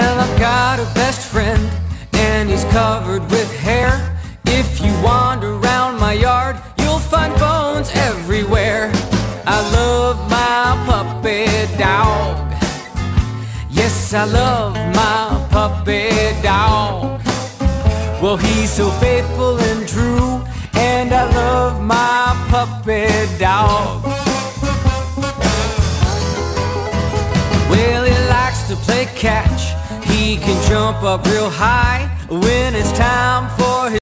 Well, I've got a best friend, and he's covered with hair. If you wander around my yard, you'll find bones everywhere. I love my puppy dog. Yes, I love my puppy dog. Well, he's so faithful and true, and I love my puppy dog. Well, he likes to play catch. He can jump up real high when it's time for his